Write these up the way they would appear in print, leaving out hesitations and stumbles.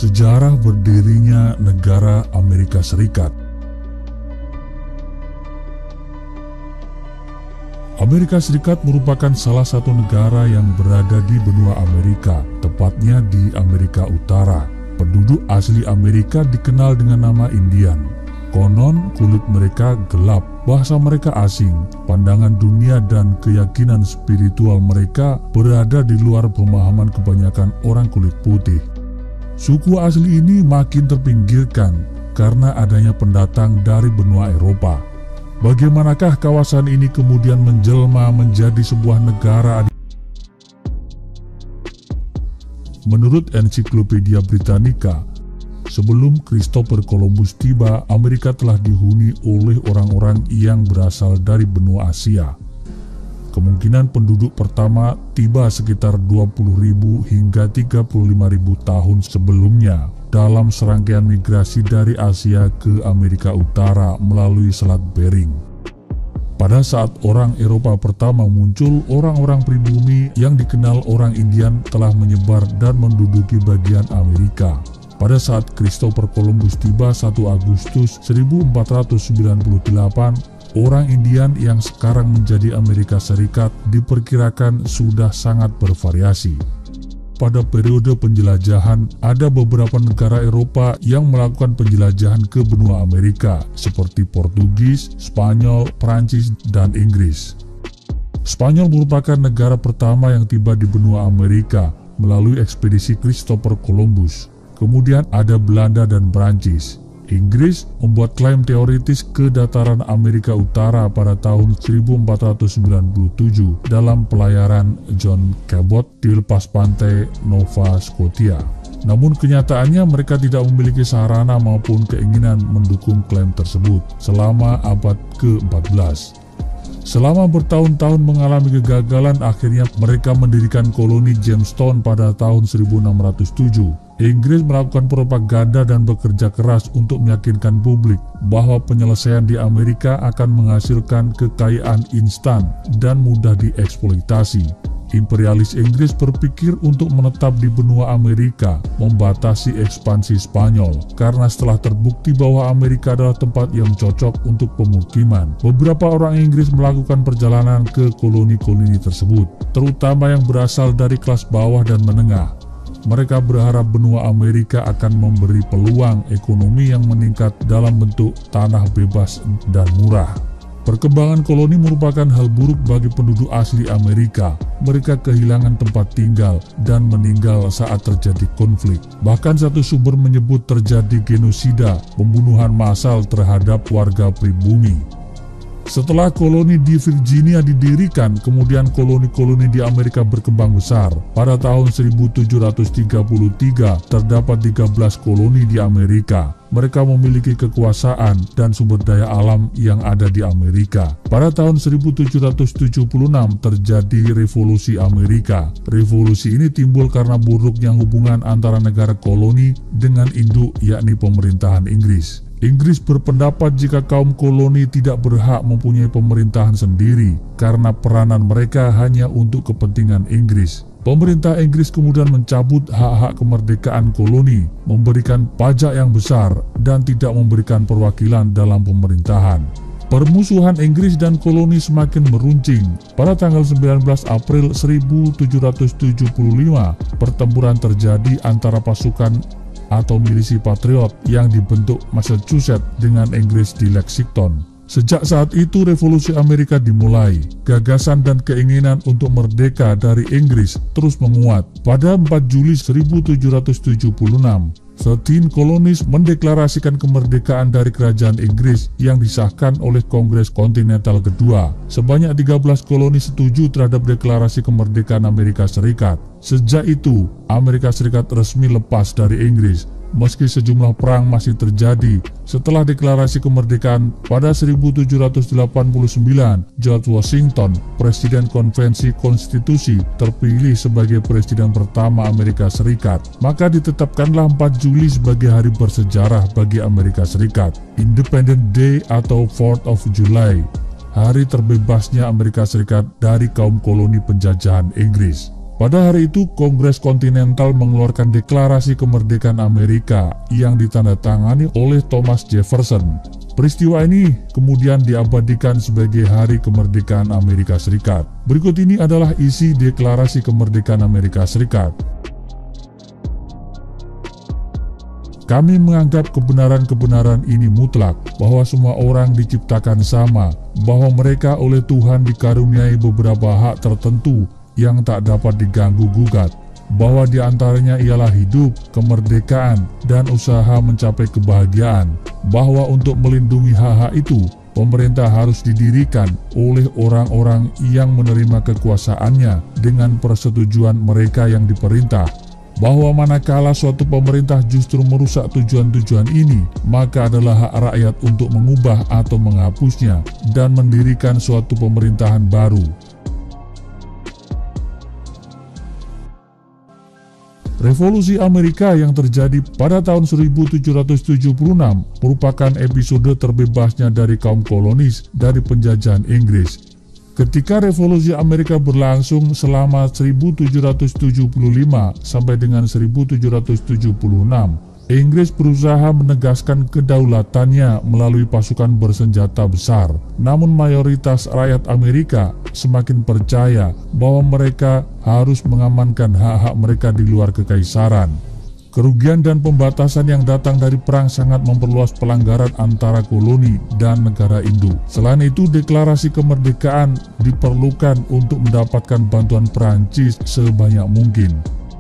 Sejarah berdirinya negara Amerika Serikat. Amerika Serikat merupakan salah satu negara yang berada di benua Amerika, tepatnya di Amerika Utara. Penduduk asli Amerika dikenal dengan nama Indian. Konon kulit mereka gelap, bahasa mereka asing, pandangan dunia dan keyakinan spiritual mereka berada di luar pemahaman kebanyakan orang kulit putih. Suku asli ini makin terpinggirkan karena adanya pendatang dari benua Eropa. Bagaimanakah kawasan ini kemudian menjelma menjadi sebuah negara? Menurut Ensiklopedia Britannica, sebelum Christopher Columbus tiba, Amerika telah dihuni oleh orang-orang yang berasal dari benua Asia. Kemungkinan penduduk pertama tiba sekitar 20.000 hingga 35.000 tahun sebelumnya dalam serangkaian migrasi dari Asia ke Amerika Utara melalui Selat Bering. Pada saat orang Eropa pertama muncul, orang-orang pribumi yang dikenal orang Indian telah menyebar dan menduduki bagian Amerika. Pada saat Christopher Columbus tiba 1 Agustus 1498, orang Indian yang sekarang menjadi Amerika Serikat diperkirakan sudah sangat bervariasi. Pada periode penjelajahan, ada beberapa negara Eropa yang melakukan penjelajahan ke benua Amerika, seperti Portugis, Spanyol, Prancis, dan Inggris. Spanyol merupakan negara pertama yang tiba di benua Amerika melalui ekspedisi Christopher Columbus. Kemudian ada Belanda dan Prancis. Inggris membuat klaim teoritis ke dataran Amerika Utara pada tahun 1497 dalam pelayaran John Cabot di lepas pantai Nova Scotia. Namun kenyataannya mereka tidak memiliki sarana maupun keinginan mendukung klaim tersebut selama abad ke-14. Selama bertahun-tahun mengalami kegagalan, akhirnya mereka mendirikan koloni Jamestown pada tahun 1607. Inggris melakukan propaganda dan bekerja keras untuk meyakinkan publik bahwa penyelesaian di Amerika akan menghasilkan kekayaan instan dan mudah dieksploitasi. Imperialis Inggris berpikir untuk menetap di benua Amerika, membatasi ekspansi Spanyol, karena setelah terbukti bahwa Amerika adalah tempat yang cocok untuk pemukiman. Beberapa orang Inggris melakukan perjalanan ke koloni-koloni tersebut, terutama yang berasal dari kelas bawah dan menengah. Mereka berharap benua Amerika akan memberi peluang ekonomi yang meningkat dalam bentuk tanah bebas dan murah. Perkembangan koloni merupakan hal buruk bagi penduduk asli Amerika. Mereka kehilangan tempat tinggal dan meninggal saat terjadi konflik. Bahkan satu sumber menyebut terjadi genosida, pembunuhan massal terhadap warga pribumi. Setelah koloni di Virginia didirikan, kemudian koloni-koloni di Amerika berkembang besar. Pada tahun 1733, terdapat 13 koloni di Amerika. Mereka memiliki kekuasaan dan sumber daya alam yang ada di Amerika. Pada tahun 1776 terjadi Revolusi Amerika. Revolusi ini timbul karena buruknya hubungan antara negara koloni dengan induk, yakni pemerintahan Inggris. Inggris berpendapat jika kaum koloni tidak berhak mempunyai pemerintahan sendiri karena peranan mereka hanya untuk kepentingan Inggris. Pemerintah Inggris kemudian mencabut hak-hak kemerdekaan koloni, memberikan pajak yang besar, dan tidak memberikan perwakilan dalam pemerintahan. Permusuhan Inggris dan koloni semakin meruncing. Pada tanggal 19 April 1775, pertempuran terjadi antara pasukan atau milisi patriot yang dibentuk Massachusetts dengan Inggris di Lexington. Sejak saat itu revolusi Amerika dimulai. Gagasan dan keinginan untuk merdeka dari Inggris terus menguat. Pada 4 Juli 1776, 13 kolonies mendeklarasikan kemerdekaan dari kerajaan Inggris yang disahkan oleh Kongres Kontinental Kedua. Sebanyak 13 koloni setuju terhadap deklarasi kemerdekaan Amerika Serikat. Sejak itu, Amerika Serikat resmi lepas dari Inggris. Meski sejumlah perang masih terjadi, setelah deklarasi kemerdekaan pada 1789, George Washington, Presiden Konvensi Konstitusi, terpilih sebagai Presiden pertama Amerika Serikat. Maka ditetapkanlah 4 Juli sebagai hari bersejarah bagi Amerika Serikat, Independence Day atau 4th of July, hari terbebasnya Amerika Serikat dari kaum koloni penjajahan Inggris. Pada hari itu, Kongres Kontinental mengeluarkan Deklarasi Kemerdekaan Amerika yang ditandatangani oleh Thomas Jefferson. Peristiwa ini kemudian diabadikan sebagai Hari Kemerdekaan Amerika Serikat. Berikut ini adalah isi Deklarasi Kemerdekaan Amerika Serikat. Kami menganggap kebenaran-kebenaran ini mutlak, bahwa semua orang diciptakan sama, bahwa mereka oleh Tuhan dikaruniai beberapa hak tertentu yang tak dapat diganggu-gugat, bahwa di antaranya ialah hidup, kemerdekaan, dan usaha mencapai kebahagiaan, bahwa untuk melindungi hak-hak itu, pemerintah harus didirikan oleh orang-orang yang menerima kekuasaannya dengan persetujuan mereka yang diperintah, bahwa manakala suatu pemerintah justru merusak tujuan-tujuan ini, maka adalah hak rakyat untuk mengubah atau menghapusnya dan mendirikan suatu pemerintahan baru. Revolusi Amerika yang terjadi pada tahun 1776 merupakan episode terbebasnya dari kaum kolonis dari penjajahan Inggris. Ketika Revolusi Amerika berlangsung selama 1775 sampai dengan 1776, Inggris berusaha menegaskan kedaulatannya melalui pasukan bersenjata besar. Namun mayoritas rakyat Amerika semakin percaya bahwa mereka harus mengamankan hak-hak mereka di luar kekaisaran. Kerugian dan pembatasan yang datang dari perang sangat memperluas pelanggaran antara koloni dan negara induk. Selain itu, deklarasi kemerdekaan diperlukan untuk mendapatkan bantuan Perancis sebanyak mungkin.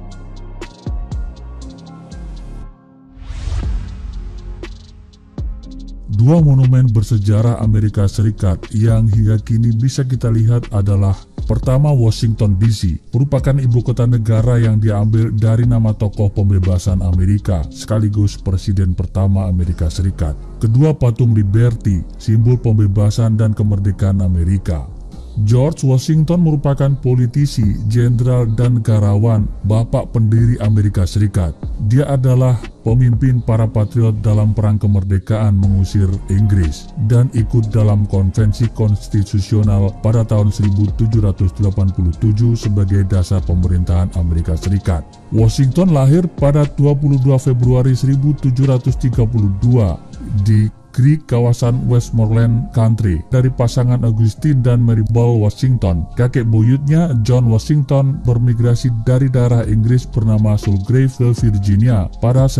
Dua monumen bersejarah Amerika Serikat yang hingga kini bisa kita lihat adalah: pertama, Washington DC, merupakan ibu kota negara yang diambil dari nama tokoh pembebasan Amerika sekaligus presiden pertama Amerika Serikat. Kedua, patung Liberty, simbol pembebasan dan kemerdekaan Amerika. George Washington merupakan politisi, jenderal, dan negarawan, bapak pendiri Amerika Serikat. Dia adalah pemimpin para patriot dalam perang kemerdekaan mengusir Inggris dan ikut dalam konvensi konstitusional pada tahun 1787 sebagai dasar pemerintahan Amerika Serikat. Washington lahir pada 22 Februari 1732 di Creek, kawasan Westmoreland Country, dari pasangan Augustine dan Mary Ball Washington. Kakek buyutnya, John Washington, bermigrasi dari daerah Inggris bernama Sulgrave ke Virginia pada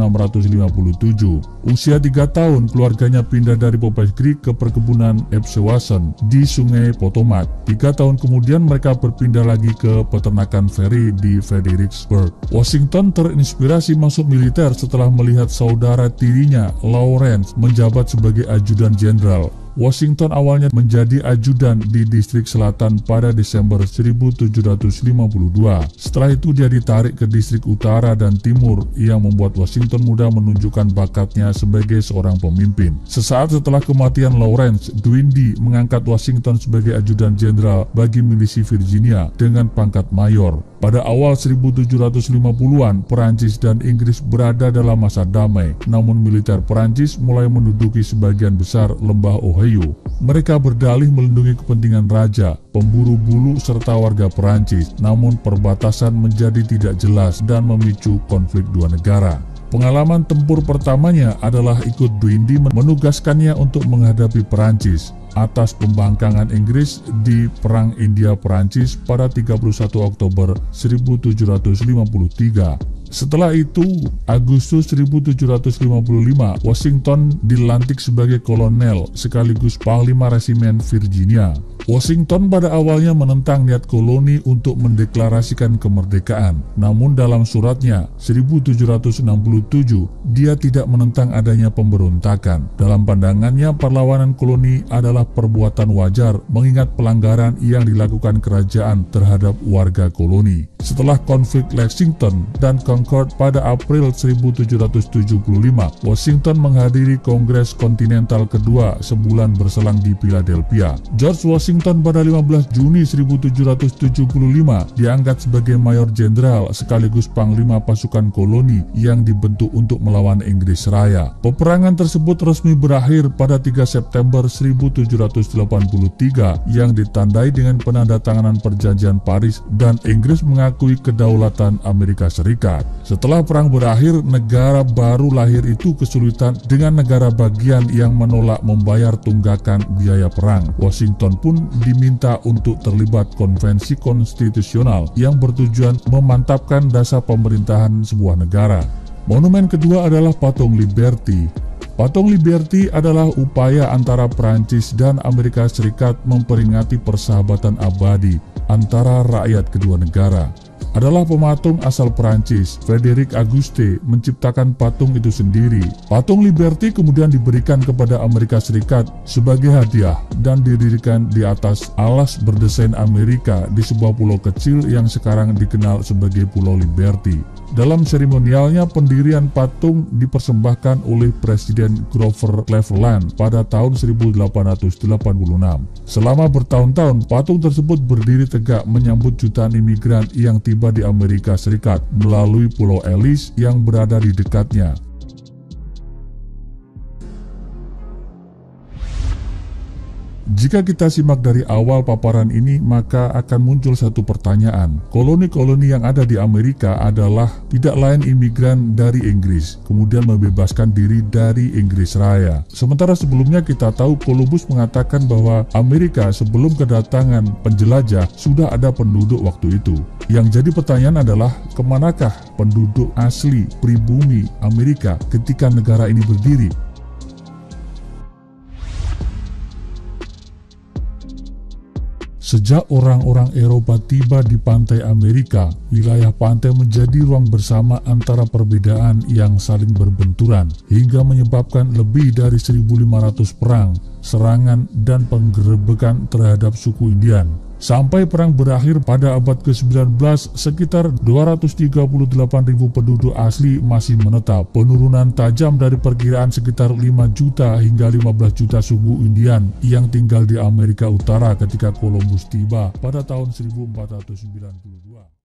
1657. Usia 3 tahun, keluarganya pindah dari Pope's Creek ke perkebunan Epsewassen di Sungai Potomac. 3 tahun kemudian mereka berpindah lagi ke peternakan Fairy di Fredericksburg. Washington terinspirasi masuk militer setelah melihat saudara tirinya, Lawrence, menjabat sebagai ajudan jenderal. Washington awalnya menjadi ajudan di distrik selatan pada Desember 1752. Setelah itu dia ditarik ke distrik utara dan timur yang membuat Washington mudah menunjukkan bakatnya sebagai seorang pemimpin. Sesaat setelah kematian Lawrence, Dwindie mengangkat Washington sebagai ajudan jenderal bagi milisi Virginia dengan pangkat mayor. Pada awal 1750-an, Perancis dan Inggris berada dalam masa damai, namun militer Perancis mulai menduduki sebagian besar lembah Ohio. Mereka berdalih melindungi kepentingan raja, pemburu bulu, serta warga Perancis, namun perbatasan menjadi tidak jelas dan memicu konflik dua negara. Pengalaman tempur pertamanya adalah ikut Dwindie menugaskannya untuk menghadapi Perancis atas pembangkangan Inggris di Perang India-Perancis pada 31 Oktober 1753. Setelah itu, Agustus 1755, Washington dilantik sebagai kolonel sekaligus panglima resimen Virginia. Washington pada awalnya menentang niat koloni untuk mendeklarasikan kemerdekaan. Namun dalam suratnya 1767, dia tidak menentang adanya pemberontakan. Dalam pandangannya, perlawanan koloni adalah perbuatan wajar mengingat pelanggaran yang dilakukan kerajaan terhadap warga koloni. Setelah konflik Lexington dan Concord pada April 1775, Washington menghadiri Kongres Kontinental kedua sebulan berselang di Philadelphia. George Washington Washington pada 15 Juni 1775 diangkat sebagai Mayor Jenderal sekaligus Panglima pasukan koloni yang dibentuk untuk melawan Inggris Raya. Peperangan tersebut resmi berakhir pada 3 September 1783 yang ditandai dengan penandatanganan Perjanjian Paris dan Inggris mengakui kedaulatan Amerika Serikat. Setelah perang berakhir, negara baru lahir itu kesulitan dengan negara bagian yang menolak membayar tunggakan biaya perang. Washington pun diminta untuk terlibat konvensi konstitusional yang bertujuan memantapkan dasar pemerintahan sebuah negara. Monumen kedua adalah Patung Liberty. Patung Liberty adalah upaya antara Prancis dan Amerika Serikat memperingati persahabatan abadi antara rakyat kedua negara. Adalah pematung asal Prancis, Frederic Auguste, menciptakan patung itu sendiri. Patung Liberty kemudian diberikan kepada Amerika Serikat sebagai hadiah dan didirikan di atas alas berdesain Amerika di sebuah pulau kecil yang sekarang dikenal sebagai Pulau Liberty. Dalam seremonialnya, pendirian patung dipersembahkan oleh Presiden Grover Cleveland pada tahun 1886. Selama bertahun-tahun, patung tersebut berdiri tegak menyambut jutaan imigran yang tiba di Amerika Serikat melalui Pulau Ellis yang berada di dekatnya. Jika kita simak dari awal paparan ini, maka akan muncul satu pertanyaan. Koloni-koloni yang ada di Amerika adalah tidak lain imigran dari Inggris, kemudian membebaskan diri dari Inggris Raya. Sementara sebelumnya kita tahu Columbus mengatakan bahwa Amerika sebelum kedatangan penjelajah sudah ada penduduk waktu itu. Yang jadi pertanyaan adalah, kemanakah penduduk asli pribumi Amerika ketika negara ini berdiri? Sejak orang-orang Eropa tiba di pantai Amerika, wilayah pantai menjadi ruang bersama antara perbedaan yang saling berbenturan, hingga menyebabkan lebih dari 1.500 perang, serangan, dan penggerebekan terhadap suku Indian. Sampai perang berakhir pada abad ke-19, sekitar 238.000 penduduk asli masih menetap. Penurunan tajam dari perkiraan sekitar 5 juta hingga 15 juta suku Indian yang tinggal di Amerika Utara ketika Columbus tiba pada tahun 1492.